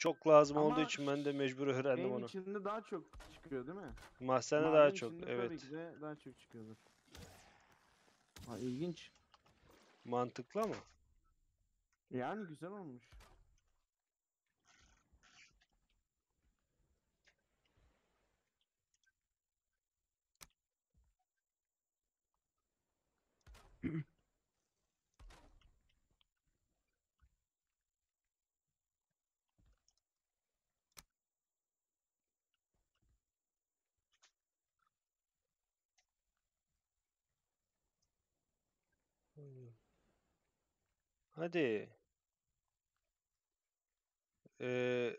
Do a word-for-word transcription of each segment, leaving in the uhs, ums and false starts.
çok lazım olduğu Ama için ben de mecbur öğrendim şeyin onu. içinde daha çok çıkıyor değil mi? Mahzende daha Maden çok, içinde evet. tabii ki de daha çok çıkıyordur. Ha, ilginç. Mantıklı ama. Yani güzel olmuş. Hadi. Ee,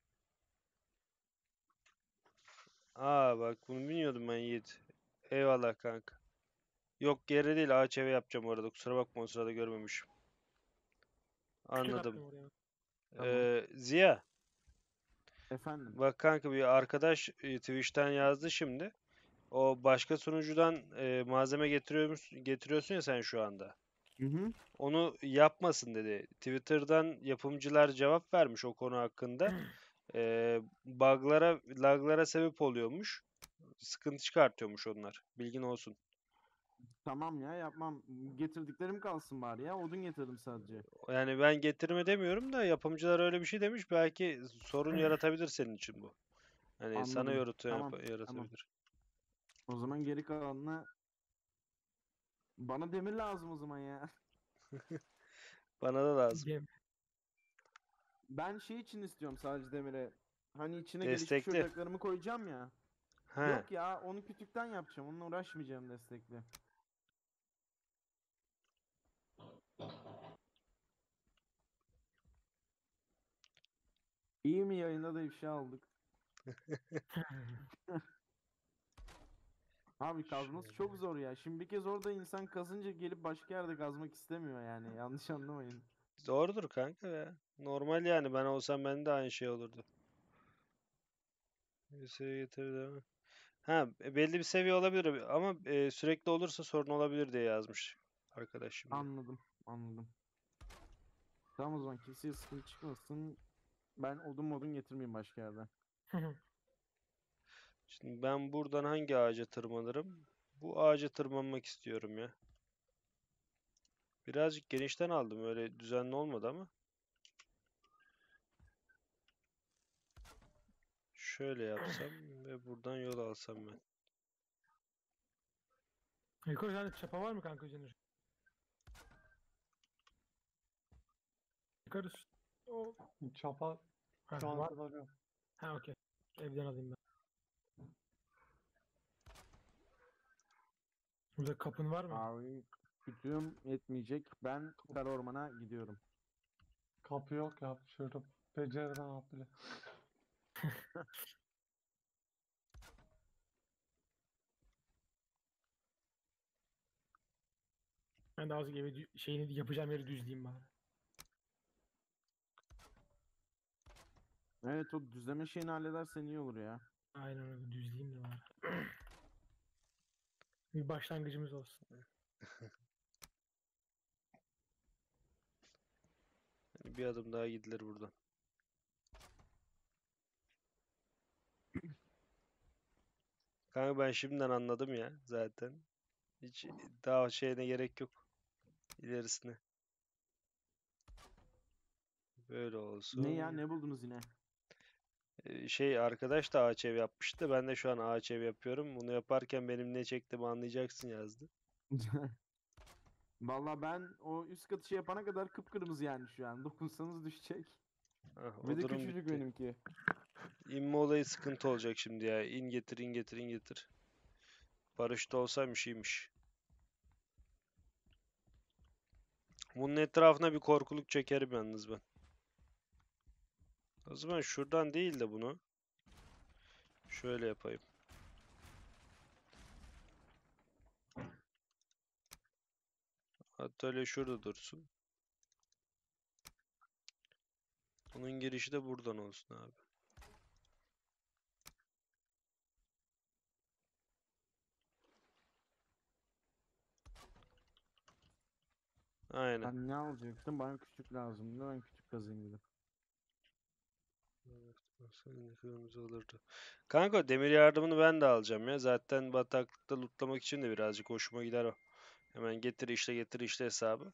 aa bak bunu bilmiyordum ben Yiğit. Eyvallah kanka. Yok geri değil ağaç evi yapacağım orada. Kusura bakma o sırada görmemişim. Kütük Anladım. attım oraya. Tamam. Ee, Ziya. Efendim. Bak kanka bir arkadaş e, Twitch'ten yazdı şimdi. O başka sunucudan e, malzeme getiriyormuş, getiriyorsun ya sen şu anda. Hı hı. Onu yapmasın dedi. Twitter'dan yapımcılar cevap vermiş o konu hakkında. E, bug'lara, lag'lara sebep oluyormuş. Sıkıntı çıkartıyormuş onlar. Bilgin olsun. Tamam ya, yapmam. Getirdiklerim kalsın bari ya. Odun getirdim sadece. Yani ben getirme demiyorum da yapımcılar öyle bir şey demiş. Belki sorun yaratabilir senin için bu. Hani sana Anladım. yorut Tamam. Tamam. yaratabilir. O zaman geri kalanına bana demir lazım o zaman ya. Bana da lazım. Dem Ben şey için istiyorum sadece demire. Hani içine gelişmiş Destekli. ocaklarımı koyacağım ya. He. Yok ya, onu kütükten yapacağım. Onunla uğraşmayacağım destekli. İyi mi, yayında da ifşa aldık. Abi kazması çok Şöyle. zor ya. Şimdi bir kez orada insan kazınca gelip başka yerde kazmak istemiyor yani. Yanlış anlamayın. Doğrudur kanka ya. Normal yani ben olsam ben de aynı şey olurdu. Bir seviye getirdi. Ha e, belli bir seviye olabilir ama e, sürekli olursa sorun olabilir diye yazmış arkadaş şimdi. Anladım. Anladım. Tamam, o zaman kimseye sıkıntı çıkmasın. Ben odun modun getirmeyeyim başka yerden. Şimdi ben buradan hangi ağaca tırmanırım? Bu ağaca tırmanmak istiyorum ya. Birazcık genişten aldım öyle düzenli olmadı ama. Şöyle yapsam ve buradan yol alsam ben. Yukarı tane çapa var mı kanka üzerinde? Yukarı s- o Çapa ha, şu an var. kadar yok. Ha okey. Evden alayım ben. Burada kapın var mı? Abi kütüğüm yetmeyecek. Ben kar ormana gidiyorum. Kapı yok ya. Şurada pencereden at bile. Ben de azıcık evi dü- şeyini yapacağım yeri düzleyeyim bari. Evet, o düzleme şeyini halledersen iyi olur ya. Aynen öyle düzleyeyim de bari. Bir başlangıcımız olsun. Yani bir adım daha gidilir buradan. Kanka ben şimdiden anladım ya zaten. Hiç daha şeyine gerek yok. İlerisine. Böyle Ne ya, olsun. ne buldunuz yine? Ee, Şey arkadaş da ağaç ev yapmıştı. Ben de şu an ağaç ev yapıyorum. Bunu yaparken benim ne çektiğimi anlayacaksın yazdı. Vallahi ben o üst katı şey yapana kadar kıpkırmızı yani şu an. Dokunsanız düşecek. Ah, Bir o de durum küçücük bitti. benimki. İnme olayı sıkıntı olacak şimdi ya. İn getir in getir in getir. Paraşüt olsaymış iyiymiş. Bunun etrafına bir korkuluk çekerim yalnız ben. O zaman şuradan değil de bunu şöyle yapayım. Atölye şurada dursun. Bunun girişi de buradan olsun abi. Aynen. Ben ne alacaktım? Bana küçük lazımdı. Ben küçük kazayım dedim. Kırmızı olurdu. Kanka demir yardımını ben de alacağım ya. Zaten bataklıkta lootlamak için de birazcık hoşuma gider o. Hemen getir işte getir işte hesabı.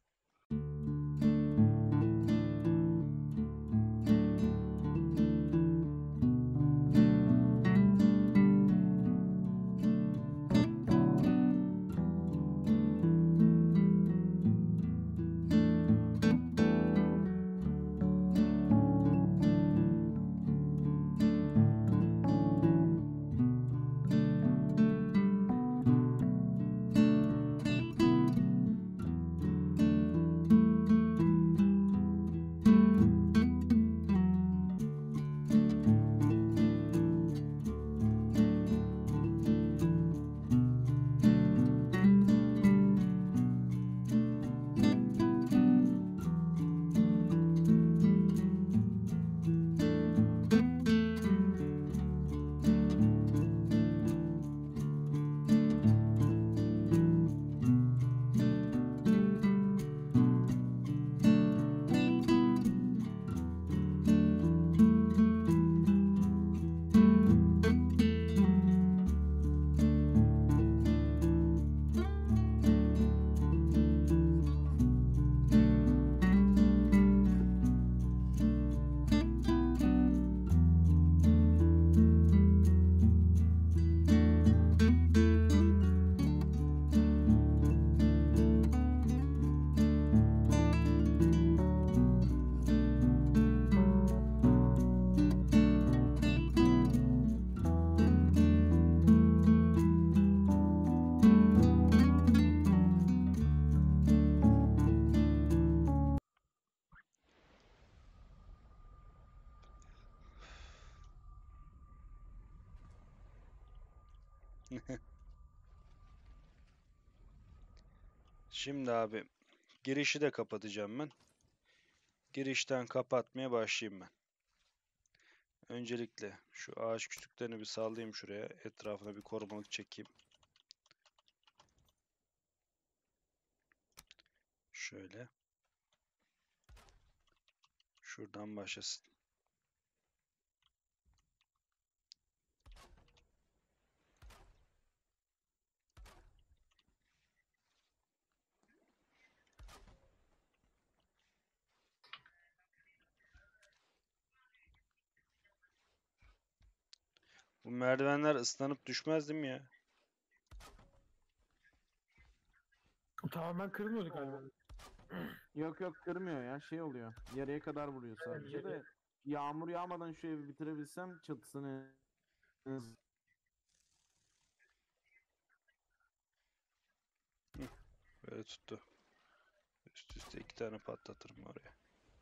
Şimdi abi girişi de kapatacağım ben. Girişten kapatmaya başlayayım ben. Öncelikle şu ağaç kütüklerini bir sallayayım şuraya. Etrafına bir korumalık çekeyim. Şöyle. Şuradan başlasın. Bu merdivenler ıslanıp düşmez değil mi ya? Tamamen kırılmıyordu galiba. Yok yok kırmıyor ya, şey oluyor. Yarıya kadar vuruyor sadece yarıya- de. Yağmur yağmadan şu evi bitirebilsem çatısını en az- Böyle tuttu. Üst üste iki tane patlatırım oraya.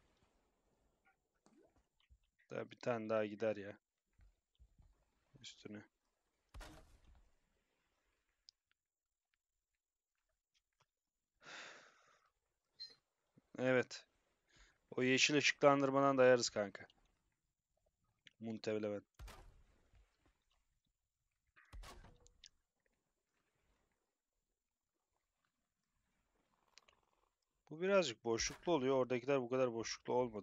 Daha bir tane daha gider ya. Üstüne. Evet. O yeşil ışıklandırmadan dayarız kanka. Muhtemelen. Bu birazcık boşluklu oluyor. Oradakiler bu kadar boşluklu olmadı.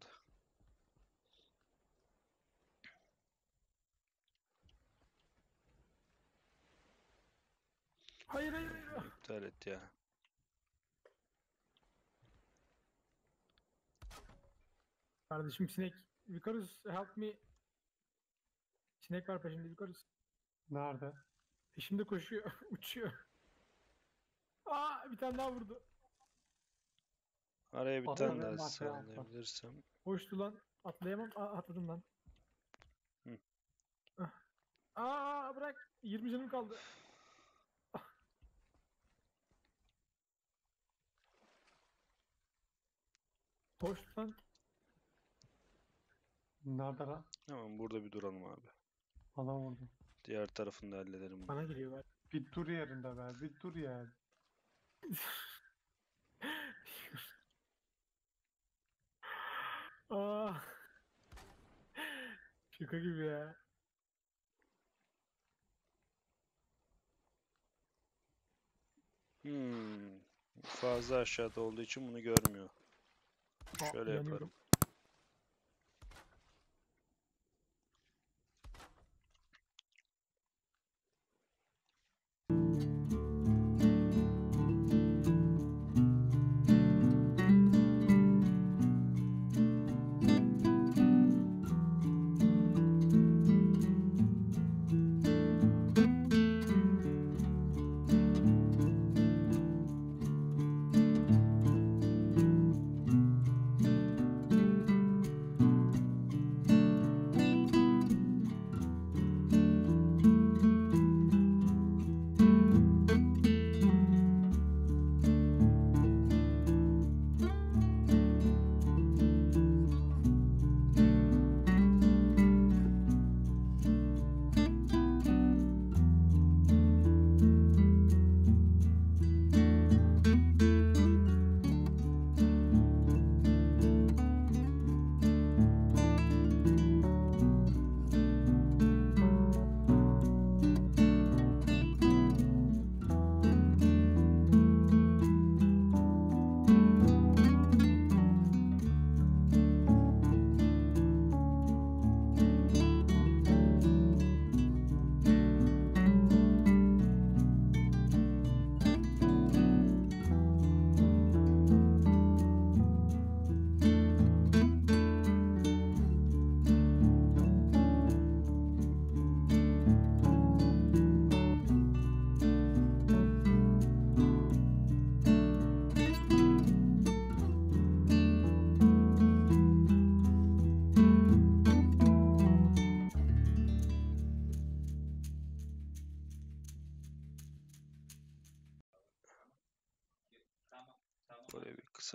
Hayır hayır hayır. İptal et ya. Kardeşim sinek. Vikarus help me. Sinek var peşimde Vikarus. Nerede? Peşimde koşuyor. Uçuyor. Aa bir tane daha vurdu. Araya bir Oraya tane bir daha masaya atla. sallayabilirsem. Koştu lan. Atlayamam. Aa, atladım lan. Hı. Ah. Aa bırak. yirmi canım kaldı. Koştu lan. Nerede lan? Hemen burada bir duralım abi. Bana vurdu. Diğer tarafını da hallederim bunu. Bana geliyor galiba. Bir dur yerinde be. Bir dur ya. Aa. Şaka gibi ya. Hmm. Fazla aşağıda olduğu için bunu görmüyor. Aa, Şöyle yanıyorum. yaparım.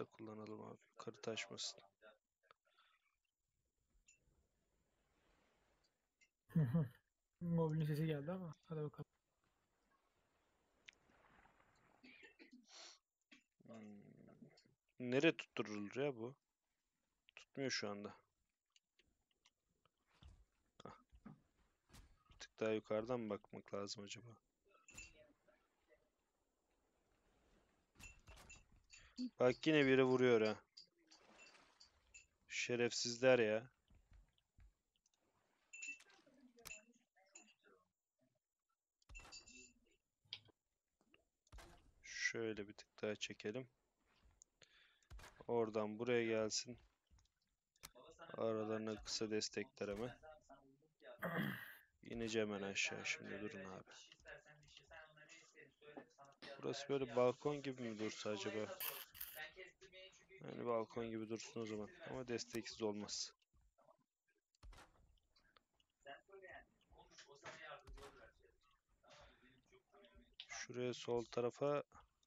kısa kullanalım abi. Yukarı taşmasın. Hı hı. Mobilin sesi geldi ama hadi bakalım. Hmm. Nereye tutturulur ya bu? Tutmuyor şu anda. Hah. Bir tık daha yukarıdan mı bakmak lazım acaba? Bak yine biri vuruyor ha. Şerefsizler ya. Şöyle bir tık daha çekelim. Oradan buraya gelsin. Aralarına kısa destekler hemen. İneceğim hemen aşağı şimdi durun abi. Burası böyle balkon gibi mi dursa acaba? Yani balkon gibi dursun o zaman. Ama desteksiz olmaz. Şuraya sol tarafa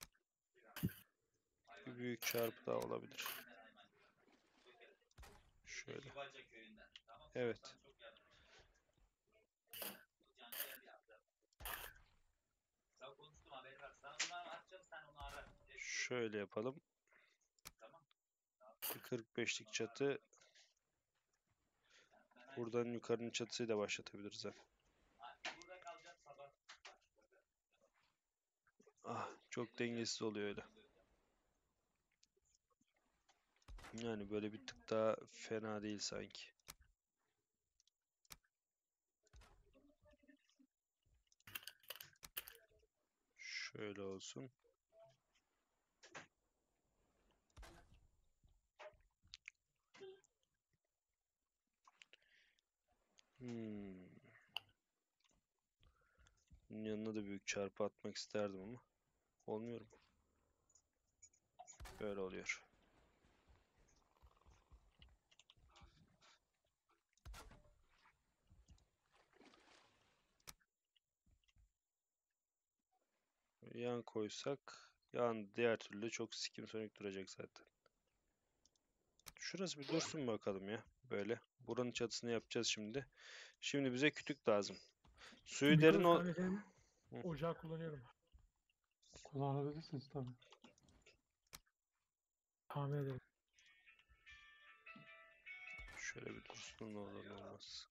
bir büyük çarpı daha olabilir. Şöyle. Evet. Şöyle yapalım. Bir kırk beşlik çatı. Buradan yukarının çatısıyla başlatabiliriz. Ah, çok dengesiz oluyor öyle. Yani böyle bir tık daha fena değil sanki. Şöyle olsun. Hmm. Bunun yanına da büyük çarpı atmak isterdim ama olmuyor mu? Böyle oluyor. Yan koysak yan diğer türlü çok sikim sönük duracak zaten. Şurası bir dursun bakalım ya. Böyle. Buranın çatısını yapacağız şimdi. Şimdi bize kütük lazım. Suyu derin Nikolas ol... kanka senin Hı. ocağı kullanıyorum. Kullanabilirsiniz tabii. Tahmin ederim. Şöyle bir dursun ne olur ne olmaz.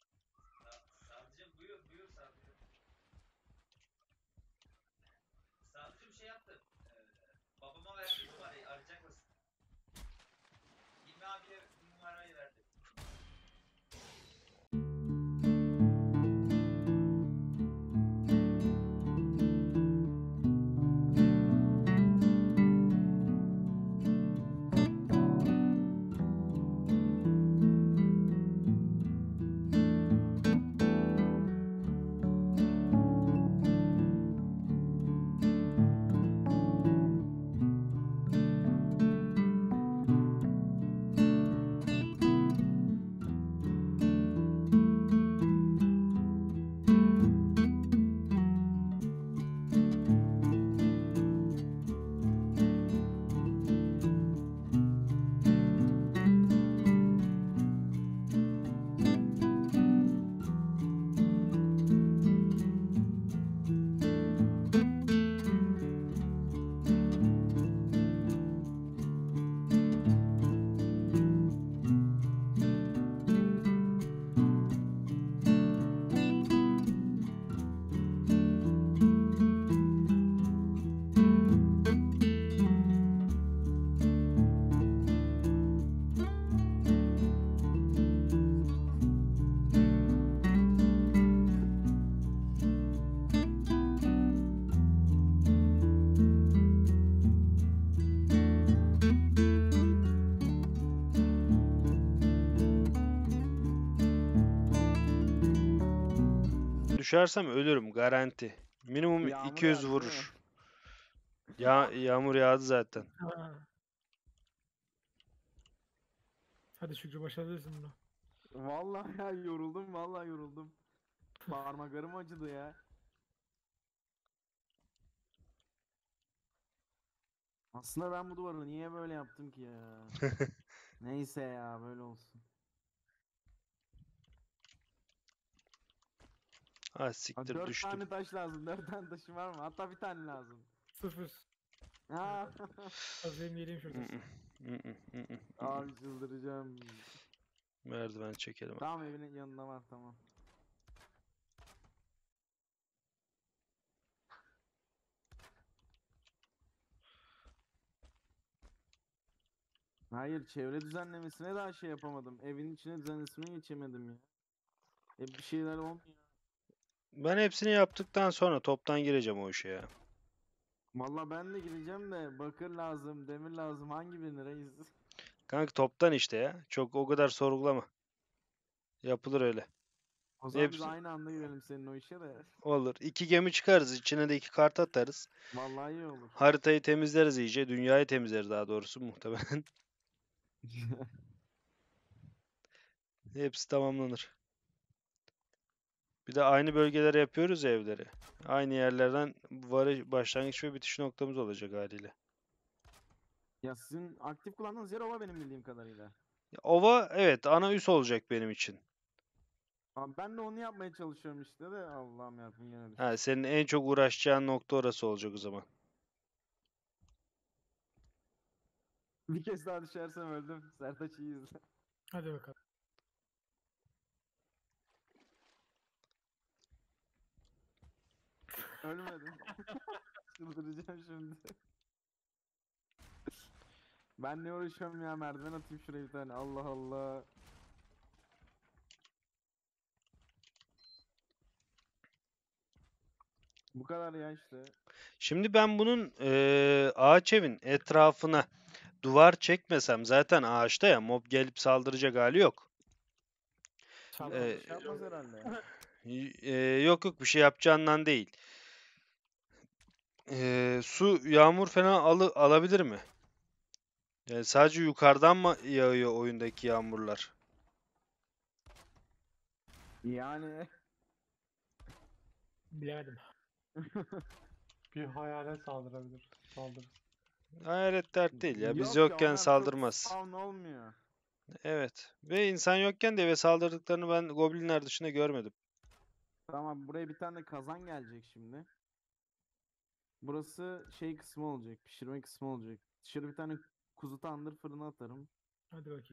Düşersem ölürüm garanti. Minimum Yağmur iki yüz yağdı değil mi? vurur. Ya yağmur yağdı zaten. Ha. Hadi Şükrü başarabilirsin bunu. Vallahi ya yoruldum vallahi yoruldum. Parmaklarım acıdı ya. Aslında ben bu duvarı niye böyle yaptım ki ya? Neyse ya böyle olsun. Ha Ha, siktir dört düştüm. tane taş lazım. Dört tane taşım var mı? Hatta bir tane lazım. Sıfır. Ha. Kazayım geleyim şurada. Mm-mm, mm-mm, mm-mm, mm-mm. Abi çıldıracağım. Merdiven çekelim. Tamam evinin yanında var tamam. Hayır çevre düzenlemesine daha şey yapamadım. Evin içine düzenlemesine geçemedim ya. Hep bir şeyler olmuyor. Ben hepsini yaptıktan sonra toptan gireceğim o işe ya. Valla ben de gireceğim de bakır lazım, demir lazım. Hangi birini reis? Kanka toptan işte ya. Çok o kadar sorgulama. Yapılır öyle. O zaman biz Hepsi aynı anda girelim senin o işe de. olur. İki gemi çıkarız. İçine de iki kart atarız. Vallahi iyi olur. Haritayı temizleriz iyice. Dünyayı temizleriz daha doğrusu muhtemelen. Hepsi tamamlanır. Bir de aynı bölgelere yapıyoruz ya evleri. Aynı yerlerden varış, başlangıç ve bitiş noktamız olacak haliyle. Ya sizin aktif kullandığınız yer ova benim bildiğim kadarıyla. Ya Ova evet ana üs olacak benim için. Abi ben de onu yapmaya çalışıyorum işte de Allah'ım yarabbim gene düştüm. Ha, senin en çok uğraşacağın nokta orası olacak o zaman. Bir kez daha düşersem öldüm. Sertaç iyi izle. Hadi bakalım. Ölmedim. Çıldıracağım şimdi. Ben ne uğraşıyorum ya merdiven atayım şuraya bir tane. Allah Allah. Bu kadar ya işte. Şimdi ben bunun eee, ağaç evin etrafına duvar çekmesem zaten ağaçta ya mob gelip saldıracak hali yok. Çalma. Ee, Bir şey yapmaz herhalde ya. Y- eee, yok yok bir şey yapacağından değil. Eee, su yağmur falan alı, alabilir mi? Yani sadece yukarıdan mı yağıyor oyundaki yağmurlar? Yani Bilemedim. Bir hayalet saldırabilir. Saldırır. Hayalet dert değil ya. Biz yok ya yokken onlar çok saldırmaz. spawn olmuyor. Evet. Ve insan yokken de eve saldırdıklarını ben goblinler dışında görmedim. Tamam buraya bir tane kazan gelecek şimdi. Burası şey kısmı olacak. Pişirme kısmı olacak. Dışarı bir tane kuzu tandır fırına atarım. Hadi bakayım.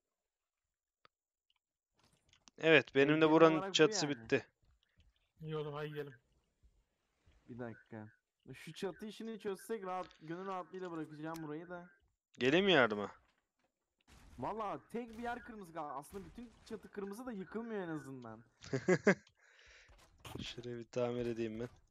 Evet, benim Ev de genel buranın olarak bu çatısı yani. bitti. İyi oğlum hadi gidelim. Bir dakika. Şu çatı işini çözsek rahat, gönül rahatlığıyla bırakacağım burayı da. Geleyim mi yardıma? Valla tek bir yer kırmızı kaldı. Aslında bütün çatı kırmızı da yıkılmıyor en azından. Şurayı bir tamir edeyim ben.